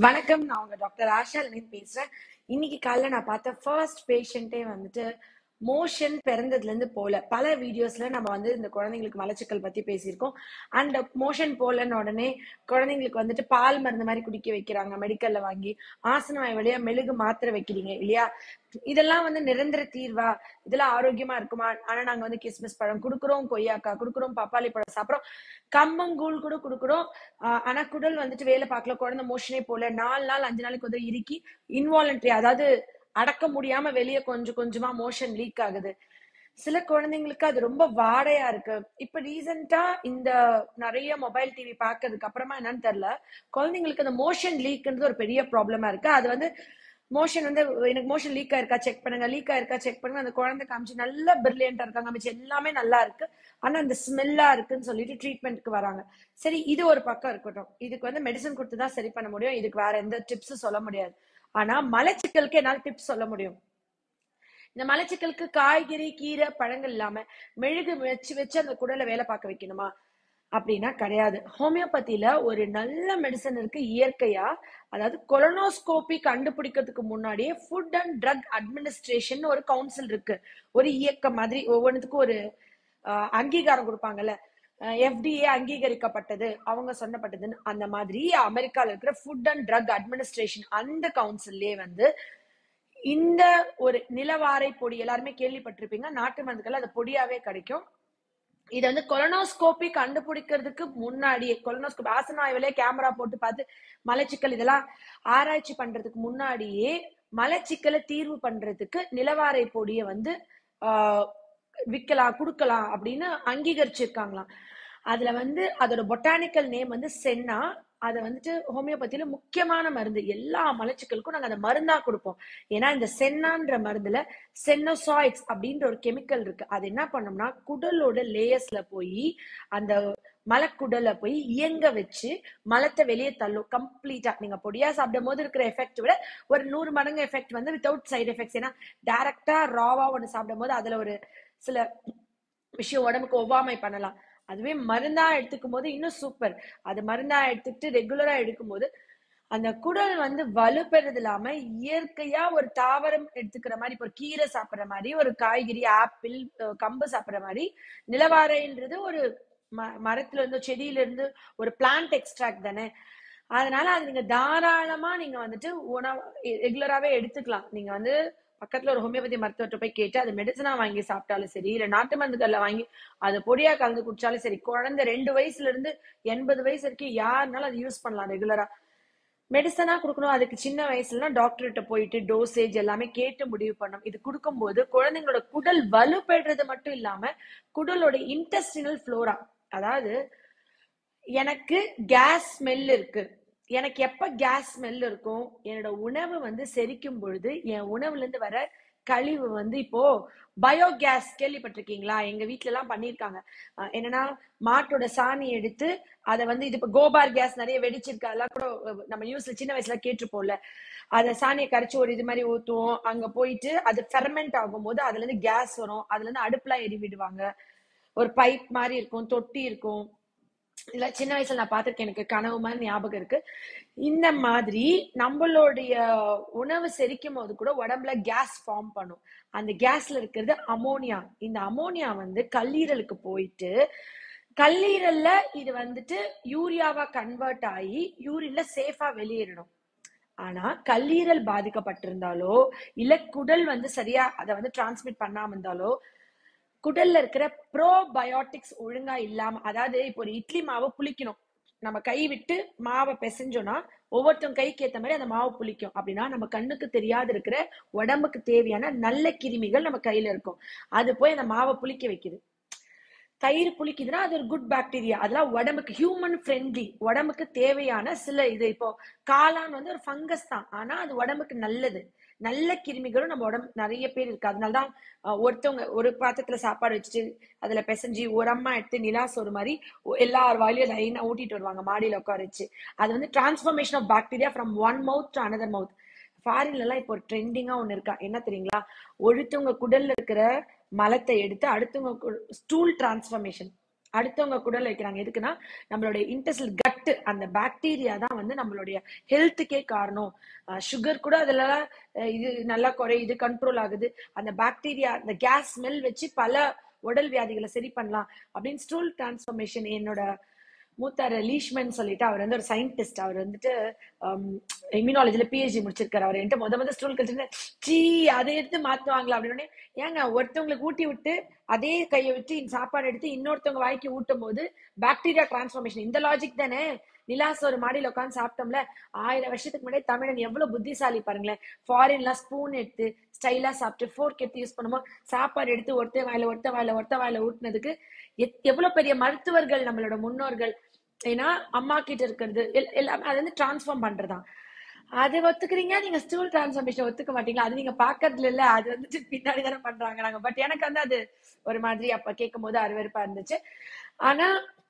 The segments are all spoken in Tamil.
வணக்கம். நான் உங்க டாக்டர் ஆஷா லனின் பேசுறேன். இன்னைக்கு காலைல நான் பார்த்த ஃபர்ஸ்ட் பேஷண்ட்டே வந்துட்டு மோஷன் பிறந்ததுல இருந்து போல. பல வீடியோஸ்ல நம்ம வந்து இந்த குழந்தைங்களுக்கு மலச்சிக்கல் பத்தி பேசியிருக்கோம். அண்ட் மோஷன் போலன்னு உடனே குழந்தைங்களுக்கு வந்துட்டு பால் மருந்து மாதிரி குடிக்க வைக்கிறாங்க மெடிக்கல்ல வாங்கி. ஆசனவாய் வழியா மெழுகு மாத்திரை வைக்கிறீங்க இல்லையா? இதெல்லாம் வந்து நிரந்தர தீர்வா? இதெல்லாம் ஆரோக்கியமா இருக்குமா? ஆனா நாங்க வந்து கிஸ்மிஸ் பழம் கொடுக்குறோம், கொய்யாக்காய் கொடுக்குறோம், பப்பாளி பழம் சாப்பிடுறோம், கம்மங்கூழ் கூட கொடுக்குறோம். ஆனா குடல் வந்துட்டு வேலை பார்க்கல, குழந்தை மோஷனே போல, 4 நாள் 5 நாளைக்கு வந்து இறுக்கி இன்வாலன்ட்ரி, அதாவது அடக்க முடியாம வெளியே கொஞ்சம் கொஞ்சமா மோஷன் லீக் ஆகுது. சில குழந்தைங்களுக்கு அது ரொம்ப வாடையா இருக்கு. இப்ப ரீசெண்டா இந்த நிறைய மொபைல் டிவி பாக்குறதுக்கு அப்புறமா என்னன்னு தெரியல, குழந்தைங்களுக்கு அந்த மோஷன் லீக்ன்றது ஒரு பெரிய ப்ராப்ளமா இருக்கு. அது வந்து மோஷன் வந்து எனக்கு மோஷன் லீக் ஆயிருக்கா செக் பண்ணுங்க, லீக் ஆயிருக்கா செக் பண்ணுங்க. அந்த குழந்தை காமிச்சு நல்லா பிரில்லியண்டா இருக்காங்க, மிச்சம் எல்லாமே நல்லா இருக்கு, ஆனா அந்த ஸ்மெல்லா இருக்குன்னு சொல்லிட்டு ட்ரீட்மெண்ட்க்கு வராங்க. சரி, இது ஒரு பக்கம் இருக்கட்டும். இதுக்கு வந்து மெடிசன் கொடுத்து தான் சரி பண்ண முடியும். இதுக்கு வேற எந்த டிப்ஸும் சொல்ல முடியாது. ஆனா மலச்சிக்கலுக்கு என்னால டிப்ஸ் சொல்ல முடியும். இந்த மலச்சிக்கலுக்கு காய்கறி, கீரை, பழங்கள் இல்லாம மெழுகு வச்சு வச்சு அந்த குடலை வேலை பார்க்க வைக்கணுமா அப்படின்னா கிடையாது. ஹோமியோபதியில ஒரு நல்ல மெடிசன் இருக்கு இயற்கையா. அதாவது கொலனோஸ்கோபி கண்டுபிடிக்கிறதுக்கு முன்னாடியே ஃபுட் அண்ட் ட்ரக் அட்மினிஸ்ட்ரேஷன் ஒரு கவுன்சில் இருக்கு. ஒரு இயக்கம் மாதிரி ஒவ்வொன்றுத்துக்கும் ஒரு அங்கீகாரம் கொடுப்பாங்கல்ல. FDA அங்கீகரிக்கப்பட்டது, அவங்க சொன்னப்பட்டதுன்னு. அந்த மாதிரி அமெரிக்கால இருக்கிற ஃபுட் அண்ட் ட்ரக் அட்மினிஸ்ட்ரேஷன் அந்த கவுன்சில்லே வந்து இந்த ஒரு நிலவாரை பொடி எல்லாருமே கேள்விப்பட்டிருப்பீங்க. நாட்டு மருந்துகள் அது பொடியாவே கிடைக்கும். இதை வந்து கொலனோஸ்கோபி கண்டுபிடிக்கிறதுக்கு முன்னாடியே, கொலனோஸ்கோபி ஆசனாய்விலே கேமரா போட்டு பார்த்து மலச்சிக்கல் இதெல்லாம் ஆராய்ச்சி பண்றதுக்கு முன்னாடியே மலச்சிக்கலை தீர்வு பண்றதுக்கு நிலவாரை பொடியை வந்து விற்கலாம், கொடுக்கலாம் அப்படின்னு அங்கீகரிச்சிருக்காங்களாம். அதுல வந்து அதோட பொட்டானிக்கல் நேம் வந்து சென்னா. அதை வந்துட்டு ஹோமியோபதியில முக்கியமான மருந்து. எல்லா மலச்சிக்கலுக்கும் நாங்க அந்த மருந்தா கொடுப்போம். ஏன்னா இந்த சென்னான்ற மருந்துல சென்னோசாய்ட்ஸ் அப்படின்ற ஒரு கெமிக்கல் இருக்கு. அது என்ன பண்ணோம்னா குடலோட லேயர்ஸ்ல போய் அந்த மலக்குடலை போய் இயங்க வச்சு மலத்தை வெளியே தள்ளும் கம்ப்ளீட்டா. நீங்க பொடியா சாப்பிடும் போது இருக்கிற எஃபெக்ட் விட ஒரு 100 மடங்கு எஃபெக்ட் வந்து வித்தவுட் சைடு எஃபெக்ட்ஸ். ஏன்னா டைரக்டா ராவா ஒன்று சாப்பிடும் போது அதுல ஒரு சில விஷயம் உடம்புக்கு ஒவ்வாமை பண்ணலாம். அதுவே மருந்தா எடுத்துக்கும் போது இன்னும் சூப்பர். அது மருந்தா எடுத்துக்கிட்டு ரெகுலரா எடுக்கும் போது அந்த குடல் வந்து வலுப்பெறது இல்லாம இயற்கையா ஒரு தாவரம் எடுத்துக்கிற மாதிரி, இப்போ ஒரு கீரை சாப்பிட்ற மாதிரி, ஒரு காய்கறி, ஆப்பிள், கம்பு சாப்பிட்ற மாதிரி, நிலவாரைன்றது ஒரு மரத்துல இருந்து, செடியில இருந்து ஒரு பிளான்ட் எக்ஸ்ட்ராக்ட் தானே. அதனால அது நீங்க தாராளமா நீங்க வந்துட்டு உணவு ரெகுலராகவே எடுத்துக்கலாம். நீங்க வந்து பக்கத்துல ஒரு ஹோமியோபதி மருத்துவர்கிட்ட போய் கேட்டு அது மெடிசனா வாங்கி சாப்பிட்டாலும் சரி, இல்ல நாட்டு மருந்துகள்ல வாங்கி அதை பொடியா கலந்து குடிச்சாலும் சரி. குழந்தை 2 வயசுல இருந்து 80 வயசு வரைக்கும் யாருனாலும் அதை யூஸ் பண்ணலாம் ரெகுலரா. மெடிசனா கொடுக்கணும், அதுக்கு சின்ன வயசுலனா டாக்டர்கிட்ட போயிட்டு டோசேஜ் எல்லாமே கேட்டு முடிவு பண்ணணும். இது கொடுக்கும்போது குழந்தைங்களோட குடல் வலுப்பெறுறது மட்டும் இல்லாம குடலோட இன்டெஸ்டினல் ஃப்ளோரா, அதாவது எனக்கு கேஸ் ஸ்மெல் இருக்கு, எனக்கு எப்ப கேஸ் ஸ்மெல் இருக்கும், என்னோட உணவு வந்து செரிக்கும் பொழுது என் உணவுல இருந்து வர கழிவு வந்து, இப்போ பயோகேஸ் கேள்விப்பட்டிருக்கீங்களா? எங்க வீட்டுல எல்லாம் பண்ணிருக்காங்க. என்னன்னா மாட்டோட சாணி எடுத்து அதை வந்து, இது இப்ப கோபார் கேஸ் நிறைய வெடிச்சிருக்கு, அதெல்லாம் கூட நம்ம நியூஸ்ல சின்ன வயசுல கேட்டிருப்போம்ல. அதை சாணியை கரைச்சு ஒரு இது மாதிரி ஊத்துவோம். அங்க போயிட்டு அது ஃபெர்மெண்ட் ஆகும் போது அதுல இருந்து கேஸ் வரும். அதுல இருந்து அடுப்புலாம் எரி விடுவாங்க. ஒரு பைப் மாதிரி இருக்கும், தொட்டி இருக்கும். இல்ல சின்ன வயசுல நான் பார்த்திருக்கேன், எனக்கு கனவு மாதிரி ஞாபகம் இருக்கு. இந்த மாதிரி நம்மளுடைய உணவு செரிக்கும் போது கூட உடம்புல கேஸ் ஃபார்ம் பண்ணும். அந்த கேஸ்ல இருக்கிறது அமோனியா. இந்த அமோனியா வந்து கல்லீரலுக்கு போயிட்டு கல்லீரல்ல இது வந்துட்டு யூரியாவா கன்வெர்ட் ஆகி யூரின்ல சேஃபா வெளியேறணும். ஆனா கல்லீரல் பாதிக்கப்பட்டிருந்தாலோ இல்ல குடல் வந்து சரியா அதை வந்து டிரான்ஸ்மிட் பண்ணாம இருந்தாலோ, குடல்ல இருக்கிற ப்ரோபயோட்டிக்ஸ் ஒழுங்கா இல்லாம, அதாவது இப்போ ஒரு இட்லி மாவை புளிக்கணும், நம்ம கை விட்டு மாவை பிசைஞ்சோம்னா ஒவ்வொருத்தவங்க கைக்கு ஏத்த மாதிரி அந்த மாவு புளிக்கும். அப்படின்னா நம்ம கண்ணுக்கு தெரியாது இருக்கிற உடம்புக்கு தேவையான நல்ல கிருமிகள் நம்ம கையில இருக்கும். அது போய் அந்த மாவை புளிக்க வைக்குது. தயிர் புளிக்குதுன்னா அது ஒரு குட் பாக்டீரியா. அதெல்லாம் உடம்புக்கு ஹியூமன் ஃப்ரெண்ட்லி, உடம்புக்கு தேவையான சில இது. இப்போ காளான் வந்து ஒரு ஃபங்கஸ் தான், ஆனா அது உடம்புக்கு நல்லது. நல்ல கிருமிகளும் நம்ம உடம்பு நிறைய பேர் இருக்கு. அதனாலதான் ஒருத்தவங்க ஒரு பாத்திரத்துல சாப்பாடு வச்சுட்டு அதுல பிசைஞ்சு ஒரு அம்மா எடுத்து நிலா சோறு மாதிரி எல்லார் வாயிலையும் லைனா ஊட்டிட்டு வருவாங்க மாடியில உட்கார வச்சு. அது வந்து transformation of bacteria from one mouth to another mouth. ஃபாரின்ல எல்லாம் இப்போ ட்ரெண்டிங்கா ஒண்ணு இருக்கா, என்ன தெரியுங்களா? ஒருத்தவங்க குடல்ல இருக்கிற மலத்தை எடுத்து அடுத்தவங்க ஸ்டூல் டிரான்ஸ்ஃபர்மேஷன். அடுத்தவங்க குடல் வைக்கிறாங்க. எதுக்குன்னா நம்மளுடைய இன்டெஸ்டைல் கட் அந்த பாக்டீரியா தான் வந்து நம்மளுடைய ஹெல்த்துக்கே காரணம். சுகர் கூட அதுல இது நல்லா குறையுது, கண்ட்ரோல் ஆகுது. அந்த பாக்டீரியா அந்த கேஸ் ஸ்மெல் வச்சு பல உடல் வியாதிகளை சரி பண்ணலாம் அப்படின்னு ஸ்டூல் டிரான்ஸ்ஃபர்மேஷன் என்னோட மூத்தார் லீஷ்மன் சொல்லிட்டு அவர் வந்து ஒரு சயின்டிஸ்ட். அவர் வந்துட்டு இம்யூனாலஜில பிஹெச்டி முடிச்சிருக்காரு. அவர் என்கிட்ட முத ஸ்டூல் கல்ச்சர் சீ அதை எடுத்து மாத்துவாங்களா அப்படின்னு. ஏங்க ஒருத்தவங்களுக்கு ஊட்டி விட்டு அதே கையை விட்டு சாப்பாடு எடுத்து இன்னொருத்தவங்க வாய்க்கு ஊட்டும் போது பாக்டீரியா டிரான்ஸ்ஃபர்மேஷன் இந்த லாஜிக் தானே. நிலாஸ் ஒரு மாடியில் உட்காந்து சாப்பிட்டோம்ல, 1000 வருஷத்துக்கு முன்னாடி தமிழன் எவ்வளவு புத்திசாலி பாருங்களேன். ஃபாரின்ல ஸ்பூன் எடுத்து ஸ்டைலா சாப்பிட்டு ஃபோர்க் எடுத்து யூஸ் பண்ணுமோ சாப்பாடு எடுத்து ஒருத்த வாயில ஊட்டினதுக்கு எவ்வளவு பெரிய மருத்துவர்கள் நம்மளோட முன்னோர்கள். ஏன்னா அம்மா கிட்ட இருக்கிறது எல்லாமே அது வந்து டிரான்ஸ்ஃபார்ம் பண்றதுதான். அதை ஒத்துக்கிறீங்க, நீங்க ஸ்டூல் டிரான்ஸ்ஃபர்மேஷன் ஒத்துக்க மாட்டீங்களா? அது நீங்க பாக்குறதுல இல்ல, அது வந்துட்டு பின்னாடி தானே பண்றாங்க நாங்க. பட் எனக்கு வந்து அது ஒரு மாதிரி அப்ப கேட்கும் போது அருவருப்பா இருந்துச்சு. ஆனா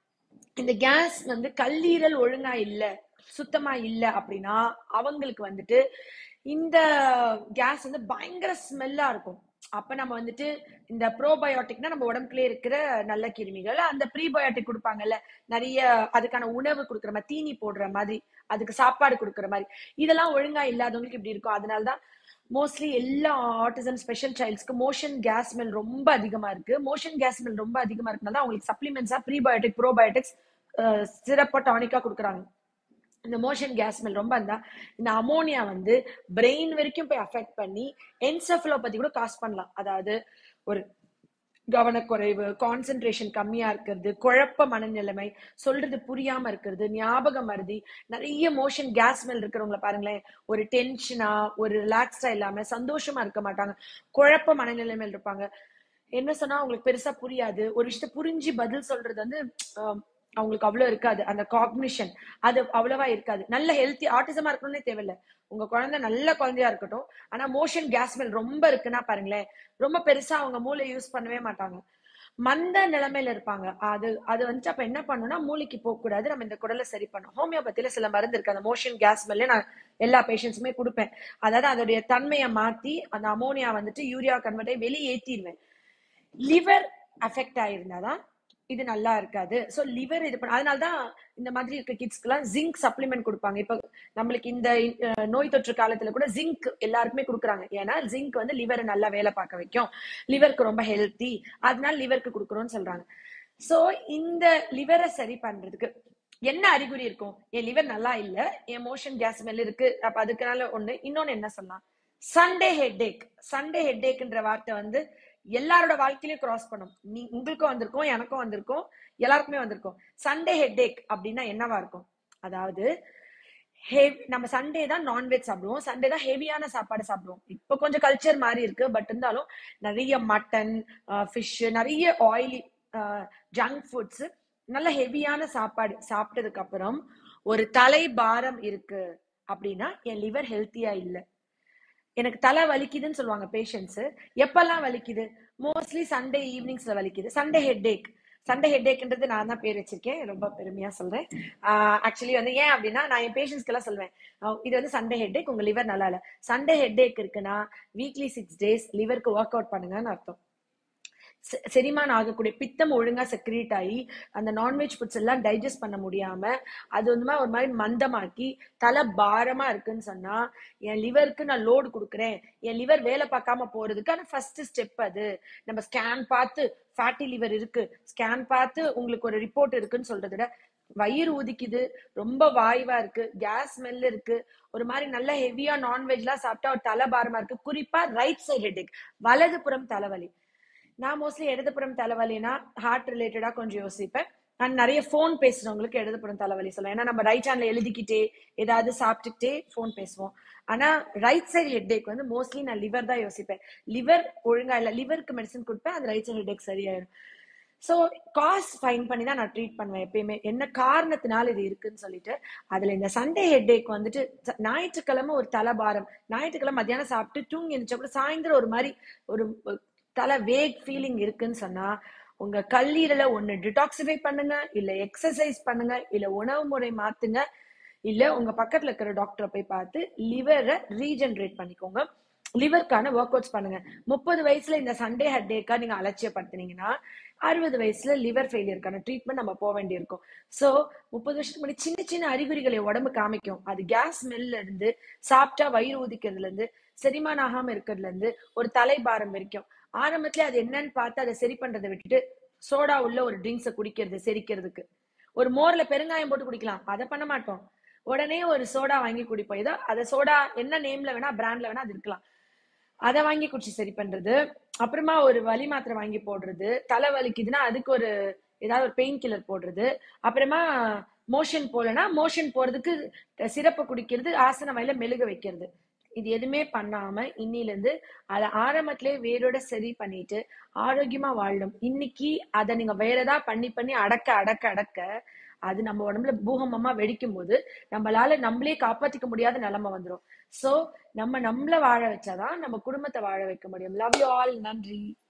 இந்த கேஸ் வந்து கல்லீரல் ஒழுங்கா இல்ல, சுத்தமா இல்ல அப்படின்னா அவங்களுக்கு வந்துட்டு இந்த கேஸ் வந்து பயங்கர ஸ்மெல்லா இருக்கும். அப்ப நம்ம வந்துட்டு இந்த ப்ரோபயோட்டிக்னா நம்ம உடம்புக்குள்ளே இருக்கிற நல்ல கிருமிகள், அந்த ப்ரீபயோட்டிக் கொடுப்பாங்கல்ல, நிறைய அதுக்கான உணவு கொடுக்குற மாதிரி, தீனி போடுற மாதிரி, அதுக்கு சாப்பாடு கொடுக்குற மாதிரி, இதெல்லாம் ஒழுங்கா இல்லாதவங்களுக்கு இப்படி இருக்கும். அதனாலதான் மோஸ்ட்லி எல்லா ஆட்டிசம் ஸ்பெஷல் சைல்ட்ஸ்க்கு மோஷன் கேஸ் ஸ்மெல் ரொம்ப அதிகமா இருக்கு. மோஷன் கேஸ் ஸ்மெல் ரொம்ப அதிகமா இருக்குனால அவங்களுக்கு சப்ளிமெண்ட்ஸா ப்ரீபயோட்டிக் ப்ரோபயோட்டிக்ஸ் சிறப்பா டானிக்கா கொடுக்குறாங்க. இந்த மோஷன் கேஸ் ஸ்மெல் ரொம்ப இருந்தா இந்த அமோனியா வந்து பிரெயின் வரைக்கும் போய் அஃபெக்ட் பண்ணி என்செஃபலோபதி கூட காஸ் பண்ணலாம். அதாவது ஒரு கவனக்குறைவு, கான்சென்ட்ரேஷன் கம்மியா இருக்கிறது, குழப்ப மனநிலைமை, சொல்றது புரியாம இருக்கிறது, ஞாபகம் மருதி. நிறைய மோஷன் கேஸ் ஸ்மெல் இருக்கிறவங்கள பாருங்களேன், ஒரு டென்ஷனா ஒரு ரிலாக்ஸ்டா இல்லாம சந்தோஷமா இருக்க மாட்டாங்க, குழப்ப மனநிலைமையில் இருப்பாங்க. என்ன சொன்னா அவங்களுக்கு பெருசா புரியாது. ஒரு விஷயத்த புரிஞ்சு பதில் சொல்றது வந்து அவங்களுக்கு அவ்வளவு இருக்காது. அந்த காக்னிஷன் அது அவ்வளவா இருக்காது. நல்ல ஹெல்த்தி ஆட்டிசமா இருக்கணும்னே தேவையில்லை. உங்க குழந்தை நல்ல குழந்தையா இருக்கட்டும், ஆனா மோஷன் கேஸ் ஸ்மெல் ரொம்ப இருக்குன்னா பாருங்களேன், ரொம்ப பெருசா அவங்க மூளை யூஸ் பண்ணவே மாட்டாங்க, மந்த நிலைமையில இருப்பாங்க. அது வந்துட்டு அப்ப என்ன பண்ணணும்னா மூளைக்கு போக கூடாது, நம்ம இந்த குடலை சரி பண்ணும். ஹோமியோபதியில சில மருந்து இருக்கு, அந்த மோஷன் கேஸ் ஸ்மெல்ல நான் எல்லா பேஷண்ட்ஸுமே கொடுப்பேன். அதாவது அதோடைய தன்மையை மாத்தி அந்த அமோனியா வந்துட்டு யூரியா கன்வெர்ட் ஆகி வெளியே ஏற்றிடுவேன். லிவர் அஃபெக்ட் ஆயிருந்தாதான் இது நல்லா இருக்காது. சோ லிவர் இது அதனாலதான் இந்த மாதிரி இருக்க கிட்ஸ்க்கு எல்லாம் ஜிங்க் சப்ளிமெண்ட் கொடுப்பாங்க. இப்ப நம்மளுக்கு இந்த நோய் தொற்று காலத்துல கூட ஜிங்க் எல்லாருக்குமே கொடுக்குறாங்க. ஏன்னா ஜிங்க் வந்து லிவரை நல்லா வேலை பார்க்க வைக்கும், லிவருக்கு ரொம்ப ஹெல்த்தி, அதனால லிவருக்கு கொடுக்குறோம்னு சொல்றாங்க. சோ இந்த லிவரை சரி பண்றதுக்கு என்ன அறிகுறி இருக்கும்? என் லிவர் நல்லா இல்ல, என் மோஷன் கேஸ் ஸ்மெல் இருக்கு, அப்ப அதுக்குனால ஒண்ணு. இன்னொன்னு என்ன சொல்லலாம், சண்டே ஹெட்டேக். சண்டே ஹெட்டேக்ன்ற வார்த்தை வந்து எல்லாரோட வாழ்க்கையிலயும் கிராஸ் பண்ணும். உங்களுக்கும் வந்திருக்கும், எனக்கும் வந்திருக்கும், எல்லாருக்குமே வந்திருக்கும். சண்டே ஹெட்டேக் அப்படின்னா என்னவா இருக்கும்? அதாவது நம்ம சண்டே தான் நான்வெஜ் சாப்பிடுவோம், சண்டே தான் ஹெவியான சாப்பாடு சாப்பிடுவோம். இப்போ கொஞ்சம் கல்ச்சர் மாறி இருக்கு, பட் இருந்தாலும் நிறைய மட்டன், ஃபிஷ், நிறைய ஆயிலி ஜங்க் ஃபுட்ஸ், நல்ல ஹெவியான சாப்பாடு சாப்பிட்டதுக்கு அப்புறம் ஒரு தலை பாரம் இருக்கு அப்படின்னா என் லிவர் ஹெல்த்தியா இல்லை. எனக்கு தலை வலிக்குதுன்னு சொல்லுவாங்க பேஷண்ட்ஸ். எப்பெல்லாம் வலிக்குது? மோஸ்ட்லி சண்டே ஈவினிங்ஸ்ல வலிக்குது. Sunday headache. சண்டே ஹெட்டேக்ன்றது நான் தான் பேர் வச்சிருக்கேன், ரொம்ப பெருமையா சொல்றேன். ஆக்சுவலி வந்து ஏன் அப்படின்னா நான் என் பேஷண்ட்ஸ்க்கு எல்லாம் சொல்வேன், இது வந்து சண்டே ஹெட்டேக், உங்க லிவர் நல்லா இல்ல. சண்டே ஹெட்டேக் இருக்குன்னா வீக்லி 6 days லிவருக்கு ஒர்க் அவுட் பண்ணுங்கன்னு அர்த்தம். செரிமானம் ஆகக்கூடிய பித்தம் ஒழுங்கா செக்ரீட் ஆகி அந்த நான்வெஜ் ஃபுட்ஸ் எல்லாம் டைஜஸ்ட் பண்ண முடியாம அது வந்து ஒரு மாதிரி மந்தமாக்கி தலை பாரமா இருக்குன்னு சொன்னா என் லிவருக்கு நான் லோடு கொடுக்குறேன், என் லிவர் வேலை பார்க்காம போறதுக்கான ஃபர்ஸ்ட் ஸ்டெப் அது. நம்ம ஸ்கேன் பார்த்து ஃபேட்டி லிவர் இருக்கு, ஸ்கேன் பார்த்து உங்களுக்கு ஒரு ரிப்போர்ட் இருக்குன்னு சொல்றதை விட வயிறு ஊதிக்குது, ரொம்ப வாய்வா இருக்கு, கேஸ் ஸ்மெல் இருக்கு, ஒரு மாதிரி நல்ல ஹெவியா நான்வெஜ்லாம் சாப்பிட்டா ஒரு தலை பாரமா இருக்கு, குறிப்பா ரைட் சைடு ஹெட்டேக், வலது புறம் தலைவலி. நான் மோஸ்ட்லி இடதுபுறம் தலைவலினா ஹார்ட் ரிலேட்டடா கொஞ்சம் யோசிப்பேன். நான் நிறைய போன் பேசுறவங்களுக்கு இடதுபுறம் தலைவலி சொல்லுவேன். ஏன்னா நம்ம ரைட் ஹேண்ட்ல எழுதிக்கிட்டே ஏதாவது சாப்பிட்டுக்கிட்டே போன் பேசுவோம். ஆனா ரைட் சைடு ஹெட்டேக் வந்து மோஸ்ட்லி நான் லிவர் தான் யோசிப்பேன். லிவர் ஒழுங்கா இல்ல, லிவருக்கு மெடிசன் கொடுப்பேன், அது ரைட் சைடு ஹெட்டேக் சரியாயிடும். ஸோ காஸ் ஃபைன் பண்ணி தான் நான் ட்ரீட் பண்ணுவேன் எப்பயுமே, என்ன காரணத்தினால இது இருக்குன்னு சொல்லிட்டு. அதுல இந்த சண்டே ஹெட்டேக் வந்துட்டு ஞாயிற்றுக்கிழமை ஒரு தலைபாரம், ஞாயிற்றுக்கிழமை மத்தியானம் சாப்பிட்டு தூங்கி எழுந்திரிச்சப்பறம் சாயந்தரம் ஒரு மாதிரி ஒரு தலை வேக் ஃபீலிங் இருக்குன்னு சொன்னா உங்க கல்லீரலை ஒண்ணு டிடாக்சிஃபை பண்ணுங்க, இல்ல எக்ஸசைஸ் பண்ணுங்க, இல்ல உணவு முறை மாத்துங்க, இல்ல உங்க பக்கத்துல இருக்கிற டாக்டரை போய் பார்த்து லிவரை ரீஜெனரேட் பண்ணிக்கோங்க, லிவருக்கான ஒர்க் அவுட்ஸ் பண்ணுங்க. 30 வயசுல இந்த சண்டே ஹெட்டேக்கா நீங்க அலட்சியப்படுத்தினீங்கன்னா 60 வயசுல லிவர் ஃபெயிலியருக்கான ட்ரீட்மெண்ட் நம்ம போக வேண்டியிருக்கும். ஸோ 30 வருஷத்துக்கு முன்னாடி சின்ன சின்ன அறிகுறிகளை உடம்பு காமிக்கும். அது கேஸ் ஸ்மெல்ல இருந்து, சாப்பிட்டா வயிறு ஊதிக்கிறதுல இருந்து, செரிமானம் ஆகாம இருக்கிறதுல இருந்து, ஒரு தலைபாரம் வரைக்கும். ஆரம்பத்துல அது என்னன்னு பார்த்து அதை சரி பண்றதை விட்டுட்டு சோடா உள்ள ஒரு ட்ரிங்க்ஸை குடிக்கிறது செரிக்கிறதுக்கு. ஒரு மோர்ல பெருங்காயம் போட்டு குடிக்கலாம், அதை பண்ண மாட்டோம். உடனே ஒரு சோடா வாங்கி குடிப்போம். ஏதோ அதை சோடா என்ன நேம்ல வேணா பிராண்ட்ல வேணா அது இருக்கலாம், அதை வாங்கி குடிச்சு சரி பண்றது. அப்புறமா ஒரு வலி மாத்திரை வாங்கி போடுறது. தலை வலிக்குதுன்னா அதுக்கு ஒரு ஏதாவது ஒரு பெயின் கில்லர் போடுறது. அப்புறமா மோஷன் போலனா மோஷன் போறதுக்கு சிறப்பு குடிக்கிறது, ஆசன வயல மெழுக வைக்கிறது. இது எதுவுமே பண்ணாம இன்னில இருந்து அதை ஆரம்பத்திலே வேரோட சரி பண்ணிட்டு ஆரோக்கியமா வாழணும். இன்னைக்கு அதை நீங்க வேற ஏதாவது பண்ணி பண்ணி அடக்க அடக்க அடக்க அது நம்ம உடம்புல பூகம்பமா வெடிக்கும் போது நம்மளால நம்மளே காப்பாத்திக்க முடியாத நிலைமை வந்துடும். சோ நம்மள வாழ வச்சாதான் நம்ம குடும்பத்தை வாழ வைக்க முடியும். Love you all. நன்றி.